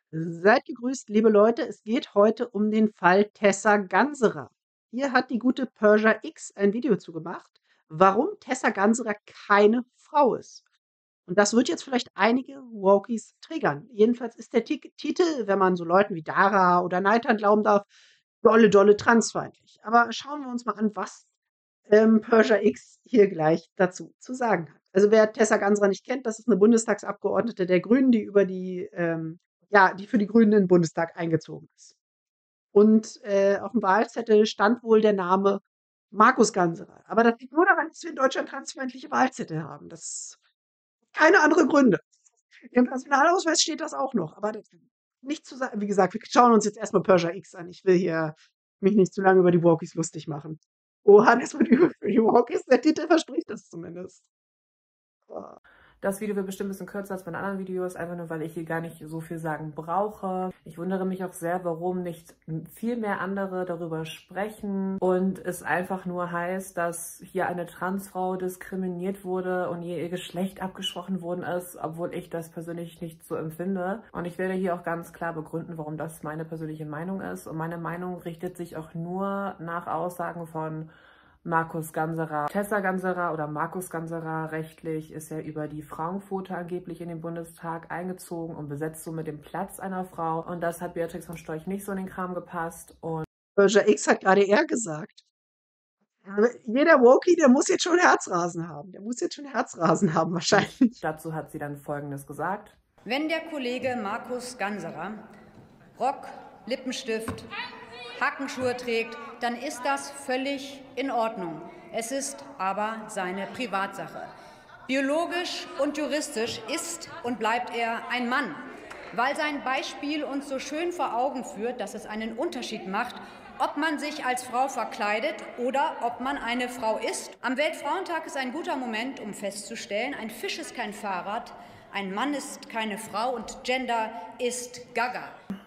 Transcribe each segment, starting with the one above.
Seid gegrüßt, liebe Leute. Es geht heute um den Fall Tessa Ganserer. Hier hat die gute Persia X ein Video zu gemacht, warum Tessa Ganserer keine Frau ist. Und das wird jetzt vielleicht einige Wokies triggern. Jedenfalls ist der Titel, wenn man so Leuten wie Dara oder Neitan glauben darf, dolle, dolle transfeindlich. Aber schauen wir uns mal an, was Persia X hier gleich dazu zu sagen hat. Also wer Tessa Ganserer nicht kennt, das ist eine Bundestagsabgeordnete der Grünen, die über die für die Grünen in den Bundestag eingezogen ist. Und auf dem Wahlzettel stand wohl der Name Markus Ganserer. Aber das liegt nur daran, dass wir in Deutschland transfeindliche Wahlzettel haben. Das keine andere Gründe. Im Personalausweis steht das auch noch. Aber das, nicht zu sagen, wie gesagt, wir schauen uns jetzt erstmal Persia X an. Ich will hier mich nicht zu lange über die Walkies lustig machen. Oha, das wird übel für die Walkies. Der Titel verspricht das zumindest. Oh. Das Video wird bestimmt ein bisschen kürzer als meine anderen Videos, einfach nur, weil ich hier gar nicht so viel sagen brauche. Ich wundere mich auch sehr, warum nicht viel mehr andere darüber sprechen und es einfach nur heißt, dass hier eine Transfrau diskriminiert wurde und ihr Geschlecht abgesprochen worden ist, obwohl ich das persönlich nicht so empfinde. Und ich werde hier auch ganz klar begründen, warum das meine persönliche Meinung ist. Und meine Meinung richtet sich auch nur nach Aussagen von Markus Ganserer. Tessa Ganserer oder Markus Ganserer rechtlich ist ja über die Frauenquote angeblich in den Bundestag eingezogen und besetzt somit den Platz einer Frau. Und das hat Beatrix von Storch nicht so in den Kram gepasst. Und Persia X hat gerade er gesagt. Jeder Wokie, der muss jetzt schon Herzrasen haben. Der muss jetzt schon Herzrasen haben, wahrscheinlich. dazu hat sie dann Folgendes gesagt. Wenn der Kollege Markus Ganserer Rock, Lippenstift, Hackenschuhe trägt, dann ist das völlig in Ordnung. Es ist aber seine Privatsache. Biologisch und juristisch ist und bleibt er ein Mann, weil sein Beispiel uns so schön vor Augen führt, dass es einen Unterschied macht, ob man sich als Frau verkleidet oder ob man eine Frau ist. Am Weltfrauentag ist ein guter Moment, um festzustellen, ein Fisch ist kein Fahrrad, ein Mann ist keine Frau und Gender ist Gaga.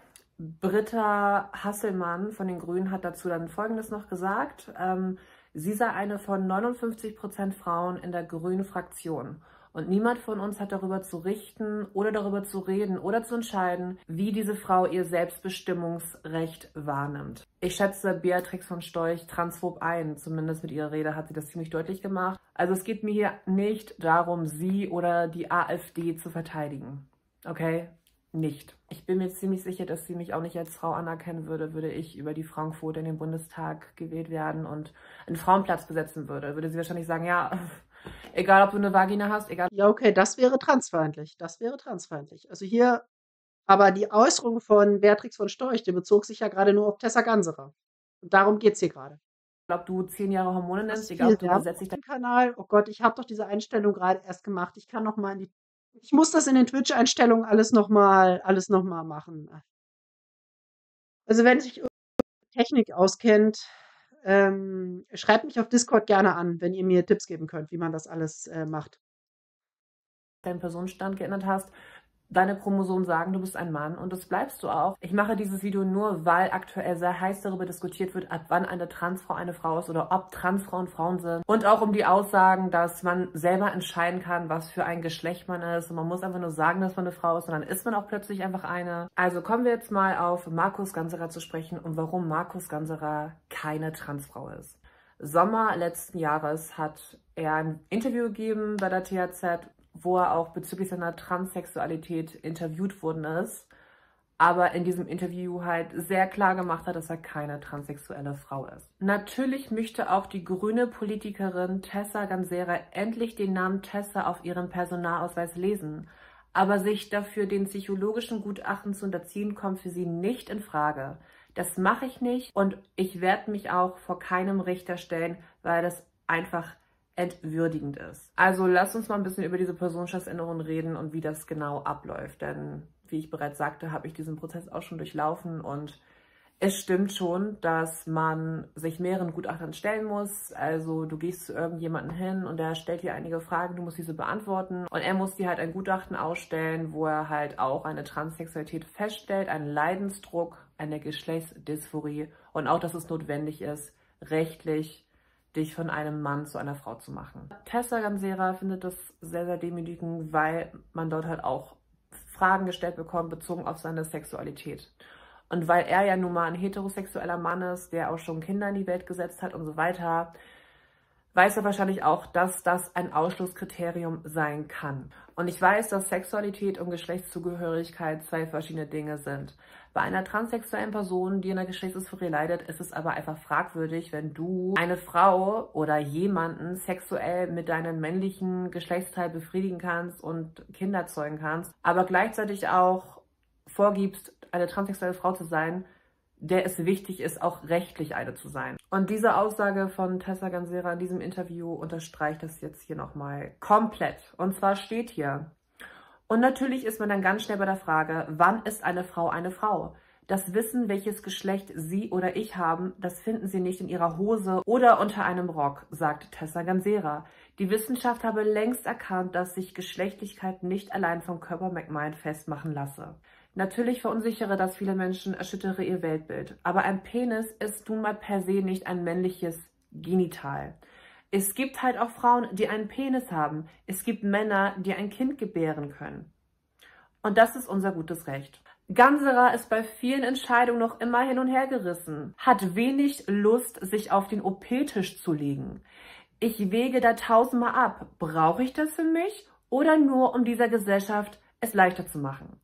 Britta Hasselmann von den Grünen hat dazu dann Folgendes noch gesagt. Sie sei eine von 59% Frauen in der grünen Fraktion. Und niemand von uns hat darüber zu richten oder darüber zu reden oder zu entscheiden, wie diese Frau ihr Selbstbestimmungsrecht wahrnimmt. Ich schätze Beatrix von Storch transphob ein, zumindest mit ihrer Rede hat sie das ziemlich deutlich gemacht. Also es geht mir hier nicht darum, sie oder die AfD zu verteidigen. Okay? Nicht. Ich bin mir ziemlich sicher, dass sie mich auch nicht als Frau anerkennen würde, würde ich über die Frauenquote in den Bundestag gewählt werden und einen Frauenplatz besetzen würde. Würde sie wahrscheinlich sagen, ja, egal ob du eine Vagina hast, egal. Ja, okay, das wäre transfeindlich. Das wäre transfeindlich. Also hier, aber die Äußerung von Beatrix von Storch, die bezog sich ja gerade nur auf Tessa Ganserer. Und darum geht es hier gerade. Ob du 10 Jahre Hormone Das nimmst, ist egal viel ob du Werbung gesetzlich... auf dem Kanal. Oh Gott, ich habe doch diese Einstellung gerade erst gemacht. Ich kann noch mal in die... Ich muss das in den Twitch-Einstellungen alles noch mal machen. Also wenn sich Technik auskennt, schreibt mich auf Discord gerne an, wenn ihr mir Tipps geben könnt, wie man das alles macht. deinen Personenstand geändert hast, deine Chromosomen sagen, du bist ein Mann und das bleibst du auch. Ich mache dieses Video nur, weil aktuell sehr heiß darüber diskutiert wird, ab wann eine Transfrau eine Frau ist oder ob Transfrauen Frauen sind. Und auch um die Aussagen, dass man selber entscheiden kann, was für ein Geschlecht man ist. Und man muss einfach nur sagen, dass man eine Frau ist und dann ist man auch plötzlich einfach eine. Also kommen wir jetzt mal auf Markus Ganserer zu sprechen und warum Markus Ganserer keine Transfrau ist. Sommer letzten Jahres hat er ein Interview gegeben bei der THZ, wo er auch bezüglich seiner Transsexualität interviewt worden ist, aber in diesem Interview halt sehr klar gemacht hat, dass er keine transsexuelle Frau ist. Natürlich möchte auch die grüne Politikerin Tessa Ganserer endlich den Namen Tessa auf ihrem Personalausweis lesen, aber sich dafür den psychologischen Gutachten zu unterziehen, kommt für sie nicht in Frage. Das mache ich nicht und ich werde mich auch vor keinem Richter stellen, weil das einfach entwürdigend ist. Also lasst uns mal ein bisschen über diese Personenstandsänderung reden und wie das genau abläuft. Denn, wie ich bereits sagte, habe ich diesen Prozess auch schon durchlaufen und es stimmt schon, dass man sich mehreren Gutachtern stellen muss. Also du gehst zu irgendjemandem hin und der stellt dir einige Fragen, du musst diese beantworten. Und er muss dir halt ein Gutachten ausstellen, wo er halt auch eine Transsexualität feststellt, einen Leidensdruck, eine Geschlechtsdysphorie und auch, dass es notwendig ist, rechtlich dich von einem Mann zu einer Frau zu machen. Tessa Ganserer findet das sehr, sehr demütigend, weil man dort halt auch Fragen gestellt bekommen, bezogen auf seine Sexualität. Und weil er ja nun mal ein heterosexueller Mann ist, der auch schon Kinder in die Welt gesetzt hat und so weiter, weiß er wahrscheinlich auch, dass das ein Ausschlusskriterium sein kann. Und ich weiß, dass Sexualität und Geschlechtszugehörigkeit zwei verschiedene Dinge sind. Bei einer transsexuellen Person, die in einer Geschlechtsdysphorie leidet, ist es aber einfach fragwürdig, wenn du eine Frau oder jemanden sexuell mit deinem männlichen Geschlechtsteil befriedigen kannst und Kinder zeugen kannst, aber gleichzeitig auch vorgibst, eine transsexuelle Frau zu sein, der es wichtig ist, auch rechtlich eine zu sein. Und diese Aussage von Tessa Gansera in diesem Interview unterstreicht das jetzt hier nochmal komplett. Und zwar steht hier: Und natürlich ist man dann ganz schnell bei der Frage, wann ist eine Frau eine Frau? Das Wissen, welches Geschlecht Sie oder ich haben, das finden Sie nicht in Ihrer Hose oder unter einem Rock, sagt Tessa Gansera. Die Wissenschaft habe längst erkannt, dass sich Geschlechtlichkeit nicht allein vom Körpermerkmal festmachen lasse. Natürlich verunsichere das viele Menschen, erschüttere ihr Weltbild. Aber ein Penis ist nun mal per se nicht ein männliches Genital. Es gibt halt auch Frauen, die einen Penis haben. Es gibt Männer, die ein Kind gebären können. Und das ist unser gutes Recht. Gansera ist bei vielen Entscheidungen noch immer hin und her gerissen, hat wenig Lust, sich auf den OP-Tisch zu legen. Ich wege da tausendmal ab. Brauche ich das für mich oder nur, um dieser Gesellschaft es leichter zu machen?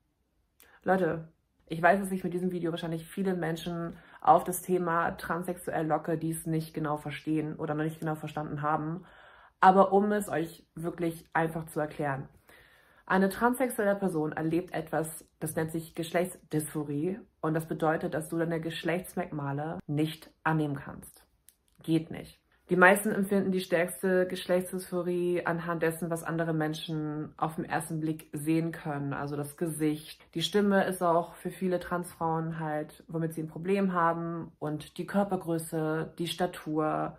Leute, ich weiß, dass ich mit diesem Video wahrscheinlich viele Menschen auf das Thema transsexuell locke, die es nicht genau verstehen oder noch nicht genau verstanden haben. Aber um es euch wirklich einfach zu erklären: Eine transsexuelle Person erlebt etwas, das nennt sich Geschlechtsdysphorie. Und das bedeutet, dass du deine Geschlechtsmerkmale nicht annehmen kannst. Geht nicht. Die meisten empfinden die stärkste Geschlechtsdysphorie anhand dessen, was andere Menschen auf den ersten Blick sehen können. Also das Gesicht. Die Stimme ist auch für viele Transfrauen halt, womit sie ein Problem haben. Und die Körpergröße, die Statur,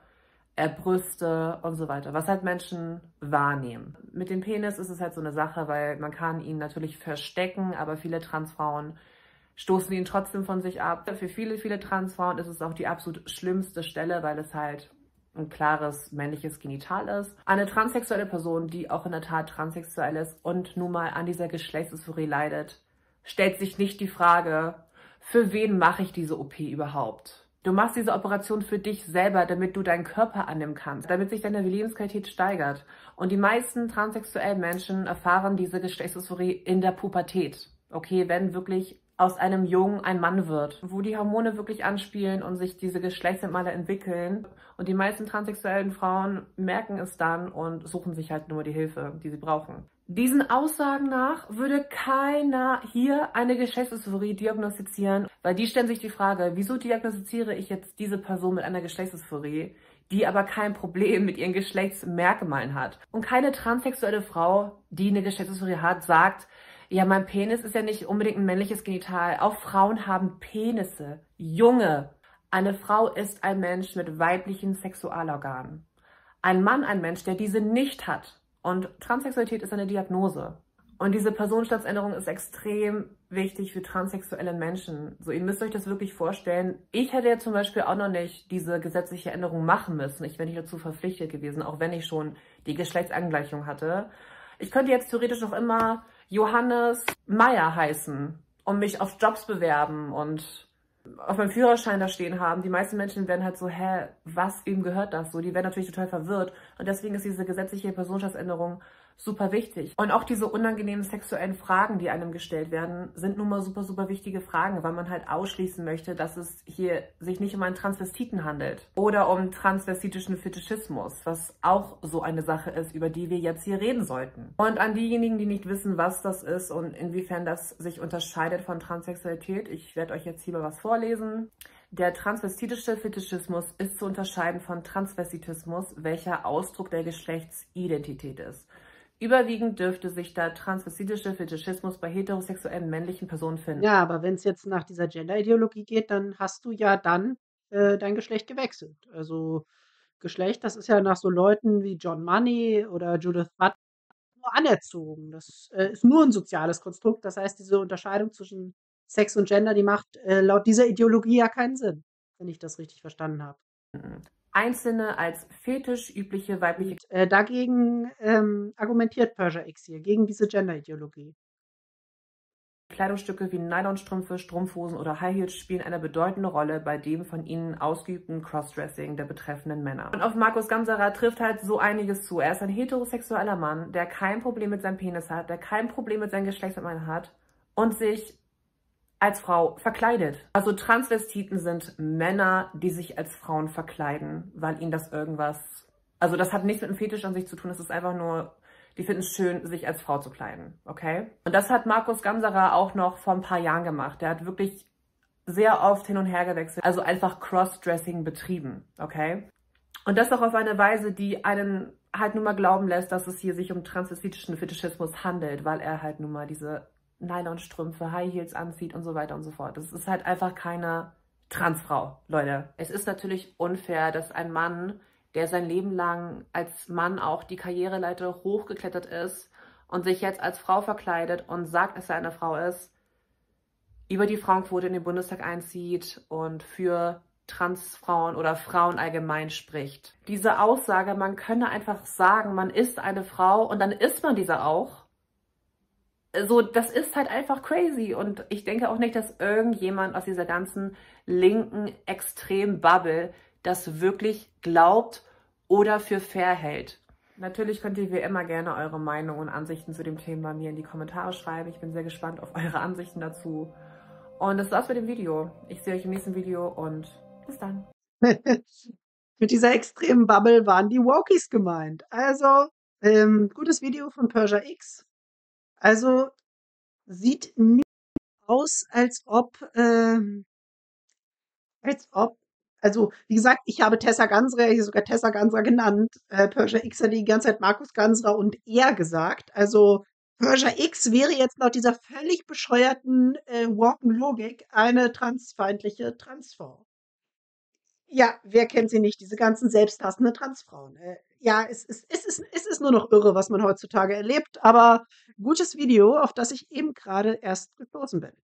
Brüste und so weiter. Was halt Menschen wahrnehmen. Mit dem Penis ist es halt so eine Sache, weil man kann ihn natürlich verstecken, aber viele Transfrauen stoßen ihn trotzdem von sich ab. Für viele Transfrauen ist es auch die absolut schlimmste Stelle, weil es halt ein klares männliches Genital ist. Eine transsexuelle Person, die auch in der Tat transsexuell ist und nun mal an dieser Geschlechtsdysphorie leidet, stellt sich nicht die Frage, für wen mache ich diese OP überhaupt? Du machst diese Operation für dich selber, damit du deinen Körper annehmen kannst, damit sich deine Lebensqualität steigert. Und die meisten transsexuellen Menschen erfahren diese Geschlechtsdysphorie in der Pubertät. Okay, wenn wirklich aus einem Jungen ein Mann wird, wo die Hormone wirklich anspielen und sich diese Geschlechtsmerkmale entwickeln. Und die meisten transsexuellen Frauen merken es dann und suchen sich halt nur die Hilfe, die sie brauchen. Diesen Aussagen nach würde keiner hier eine Geschlechtsdysphorie diagnostizieren, weil die stellen sich die Frage, wieso diagnostiziere ich jetzt diese Person mit einer Geschlechtsdysphorie, die aber kein Problem mit ihren Geschlechtsmerkmalen hat. Und keine transsexuelle Frau, die eine Geschlechtsdysphorie hat, sagt, ja, mein Penis ist ja nicht unbedingt ein männliches Genital. Auch Frauen haben Penisse. Junge, eine Frau ist ein Mensch mit weiblichen Sexualorganen. Ein Mann ein Mensch, der diese nicht hat. Und Transsexualität ist eine Diagnose. Und diese Personenstandsänderung ist extrem wichtig für transsexuelle Menschen. So, ihr müsst euch das wirklich vorstellen. Ich hätte ja zum Beispiel auch noch nicht diese gesetzliche Änderung machen müssen. Ich wäre nicht dazu verpflichtet gewesen, auch wenn ich schon die Geschlechtsangleichung hatte. Ich könnte jetzt theoretisch noch immer Johannes Meyer heißen und mich auf Jobs bewerben und auf meinem Führerschein da stehen haben. Die meisten Menschen werden halt so, hä, was, wem gehört das so? Die werden natürlich total verwirrt. Und deswegen ist diese gesetzliche Personenstandsänderung super wichtig. Und auch diese unangenehmen sexuellen Fragen, die einem gestellt werden, sind nun mal super wichtige Fragen, weil man halt ausschließen möchte, dass es hier sich nicht um einen Transvestiten handelt oder um transvestitischen Fetischismus, was auch so eine Sache ist, über die wir jetzt hier reden sollten. Und an diejenigen, die nicht wissen, was das ist und inwiefern das sich unterscheidet von Transsexualität, ich werde euch jetzt hier mal was vorlesen. Der transvestitische Fetischismus ist zu unterscheiden von Transvestitismus, welcher Ausdruck der Geschlechtsidentität ist. Überwiegend dürfte sich der transvestitische Fetischismus bei heterosexuellen männlichen Personen finden. Ja, aber wenn es jetzt nach dieser Gender-Ideologie geht, dann hast du ja dann dein Geschlecht gewechselt. Also Geschlecht, das ist ja nach so Leuten wie John Money oder Judith Butler nur anerzogen. Das ist nur ein soziales Konstrukt. Das heißt, diese Unterscheidung zwischen Sex und Gender, die macht laut dieser Ideologie ja keinen Sinn, wenn ich das richtig verstanden habe. Einzelne als fetisch übliche weibliche... Dagegen argumentiert Persia X hier, gegen diese Gender-Ideologie. Kleidungsstücke wie Nylonstrümpfe, Strumpfhosen oder High Heels spielen eine bedeutende Rolle bei dem von ihnen ausgeübten Crossdressing der betreffenden Männer. Und auf Markus Ganserer trifft halt so einiges zu. Er ist ein heterosexueller Mann, der kein Problem mit seinem Penis hat, der kein Problem mit seinem Geschlechtsmerkmal hat und sich als Frau verkleidet. Also Transvestiten sind Männer, die sich als Frauen verkleiden, weil ihnen das irgendwas... Also das hat nichts mit einem Fetisch an sich zu tun, es ist einfach nur... Die finden es schön, sich als Frau zu kleiden, okay? Und das hat Markus Ganserer auch noch vor ein paar Jahren gemacht. Der hat wirklich sehr oft hin und her gewechselt, also einfach Crossdressing betrieben, okay? Und das auch auf eine Weise, die einen halt nun mal glauben lässt, dass es hier sich um transvestitischen Fetischismus handelt, weil er halt nun mal diese Nylonstrümpfe, High Heels anzieht und so weiter und so fort. Das ist halt einfach keine Transfrau, Leute. Es ist natürlich unfair, dass ein Mann, der sein Leben lang als Mann auch die Karriereleiter hochgeklettert ist und sich jetzt als Frau verkleidet und sagt, dass er eine Frau ist, über die Frauenquote in den Bundestag einzieht und für Transfrauen oder Frauen allgemein spricht. Diese Aussage, man könne einfach sagen, man ist eine Frau und dann ist man diese auch. So, das ist halt einfach crazy und ich denke auch nicht, dass irgendjemand aus dieser ganzen linken Extrem-Bubble das wirklich glaubt oder für fair hält. Natürlich könnt ihr wie immer gerne eure Meinung und Ansichten zu dem Thema mir in die Kommentare schreiben. Ich bin sehr gespannt auf eure Ansichten dazu. Und das war's mit dem Video. Ich sehe euch im nächsten Video und bis dann. Mit dieser extremen Bubble waren die Wokies gemeint. Also, gutes Video von Persia X. Also, sieht nicht aus, also, wie gesagt, ich habe Tessa Ganserer, hier sogar Tessa Ganserer genannt. Persia X hat die ganze Zeit Markus Ganserer und er gesagt. Also, Persia X wäre jetzt laut dieser völlig bescheuerten Woken-Logik eine transfeindliche Transfrau. Ja, wer kennt sie nicht, diese ganzen selbsthassenden Transfrauen. Ja, es ist nur noch irre, was man heutzutage erlebt, aber gutes Video, auf das ich eben gerade erst gestoßen bin.